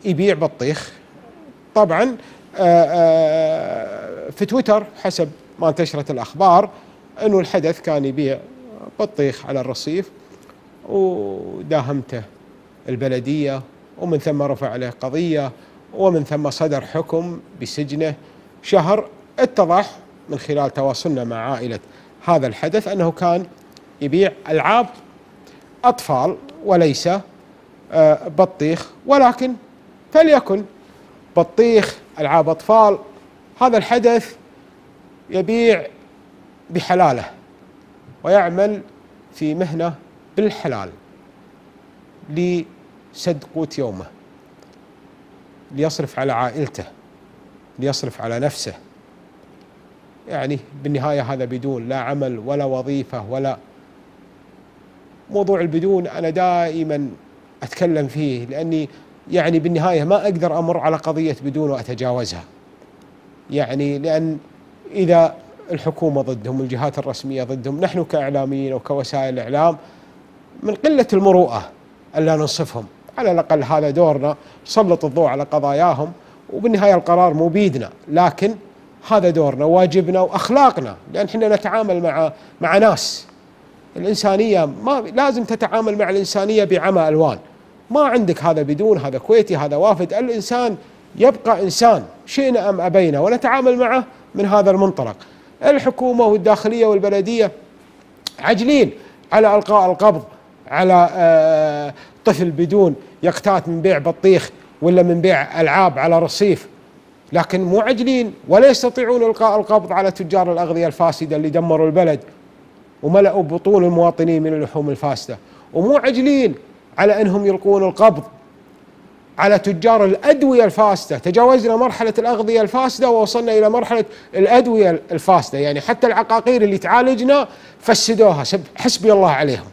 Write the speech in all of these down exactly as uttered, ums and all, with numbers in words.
يبيع بطيخ. طبعا في تويتر حسب ما انتشرت الأخبار أنه الحدث كان يبيع بطيخ على الرصيف، وداهمته البلدية، ومن ثم رفع عليه قضية، ومن ثم صدر حكم بسجنه شهر. اتضح من خلال تواصلنا مع عائلة هذا الحدث أنه كان يبيع ألعاب أطفال وليس بطيخ، ولكن فليكن بطيخ ألعاب أطفال. هذا الحدث يبيع بحلاله ويعمل في مهنة بالحلال لسد قوت يومه، ليصرف على عائلته، ليصرف على نفسه. يعني بالنهاية هذا بدون لا عمل ولا وظيفة ولا موضوع البدون. أنا دائما أتكلم فيه لأني يعني بالنهاية ما أقدر أمر على قضية بدون وأتجاوزها، يعني لأن إذا الحكومة ضدهم والجهات الرسمية ضدهم، نحن كإعلاميين وكوسائل إعلام من قلة المروءة ألا ننصفهم. على الأقل هذا دورنا، نسلط الضوء على قضاياهم، وبالنهاية القرار مو بيدنا، لكن هذا دورنا واجبنا وأخلاقنا، لأن احنا نتعامل مع مع ناس. الإنسانية ما لازم تتعامل مع الإنسانية بعمى ألوان. ما عندك هذا بدون، هذا كويتي، هذا وافد. الإنسان يبقى إنسان شئنا أم أبينا، ونتعامل معه من هذا المنطلق. الحكومة والداخلية والبلدية عجلين على إلقاء القبض على طفل بدون يقتات من بيع بطيخ ولا من بيع ألعاب على رصيف، لكن مو عجلين ولا يستطيعون إلقاء القبض على تجار الأغذية الفاسدة اللي دمروا البلد وملأوا بطون المواطنين من اللحوم الفاسدة. ومو عجلين على أنهم يلقون القبض على تجار الأدوية الفاسدة. تجاوزنا مرحلة الأغذية الفاسدة ووصلنا إلى مرحلة الأدوية الفاسدة، يعني حتى العقاقير اللي تعالجنا فسدوها، حسبي الله عليهم.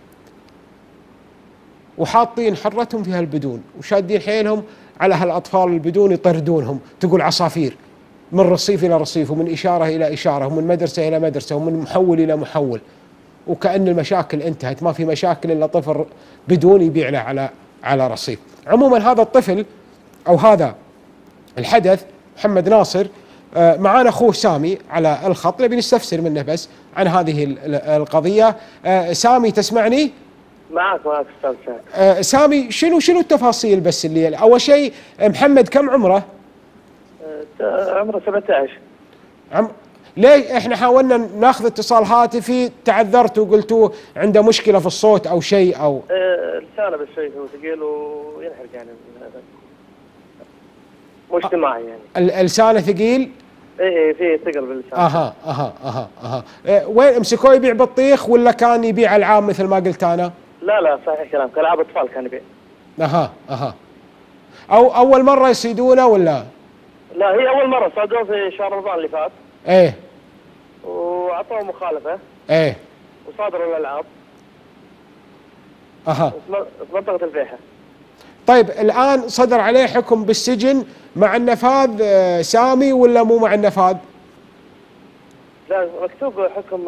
وحاطين حرتهم في هالبدون وشادين حيلهم على هالأطفال البدون، يطردونهم. تقول عصافير من رصيف إلى رصيف، ومن إشارة إلى إشارة، ومن مدرسة إلى مدرسة، ومن محول إلى محول، وكأن المشاكل انتهت. ما في مشاكل إلا طفل بدون يبيع له على على رصيف. عموما هذا الطفل أو هذا الحدث محمد ناصر، معانا أخوه سامي على الخط، نبي نستفسر منه بس عن هذه القضية. سامي تسمعني؟ معك معك أستاذ سامي. سامي شنو شنو التفاصيل بس اللي أول شيء محمد كم عمره؟ عمره سبعة عشر. عم ليه احنا حاولنا ناخذ اتصال هاتفي، تعذرتوا وقلتوا عنده مشكله في الصوت او شيء او اه لسانه بس شيء هو ثقيل وينحرق يعني مو اجتماعي يعني. لسانه ثقيل؟ ايه في ثقل باللسان. اها اها اها اها إيه وين امسكوه يبيع بطيخ ولا كان يبيع العاب مثل ما قلت انا؟ لا لا صحيح كلامك، العاب اطفال كان يبيع. اها اها او اول مره يصيدونه ولا؟ لا هي اول مره صادوه في شهر رمضان اللي فات. ايه واعطوه مخالفه. ايه وصادروا الالعاب. اها في منطقه البيحه. طيب الان صدر عليه حكم بالسجن مع النفاذ سامي ولا مو مع النفاذ؟ لا مكتوب حكم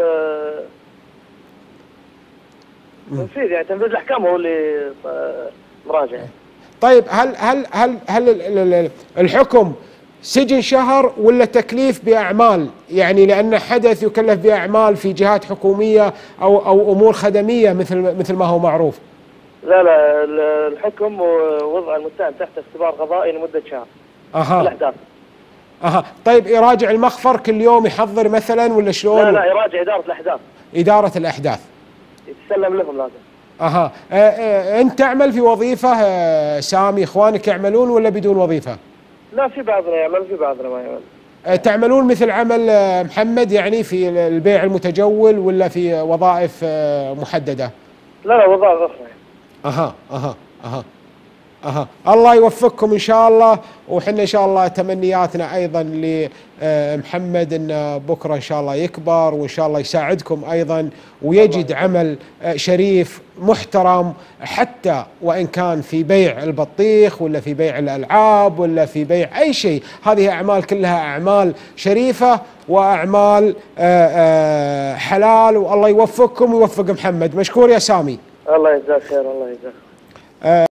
تنفيذ، يعني تنفيذ الاحكام هو اللي مراجع. طيب هل هل هل هل الحكم سجن شهر ولا تكليف بأعمال؟ يعني لأن حدث يكلف بأعمال في جهات حكومية أو أو أمور خدمية مثل مثل ما هو معروف. لا لا الحكم وضع المتهم تحت اختبار قضائي لمدة شهر. أها. الأحداث. أها. طيب يراجع المخفر كل يوم يحضر مثلا ولا شلون؟ لا لا يراجع إدارة الأحداث. إدارة الأحداث. يتسلم لهم لازم. أها. أه أه أنت تعمل في وظيفة أه سامي، إخوانك يعملون ولا بدون وظيفة؟ لا في بعضنا يعمل في بعضنا ما يعمل. أه تعملون مثل عمل أه محمد يعني في البيع المتجول ولا في وظائف أه محددة؟ لا لا وظائف أخرى. أها أها أها أها الله يوفقكم إن شاء الله. وحنا إن شاء الله تمنياتنا أيضا لمحمد أن بكرة إن شاء الله يكبر، وإن شاء الله يساعدكم أيضا ويجد عمل شريف محترم، حتى وإن كان في بيع البطيخ ولا في بيع الألعاب ولا في بيع أي شيء. هذه أعمال كلها أعمال شريفة وأعمال حلال، والله يوفقكم ويوفق محمد. مشكور يا سامي. الله يجزاك خير. الله يجزاك.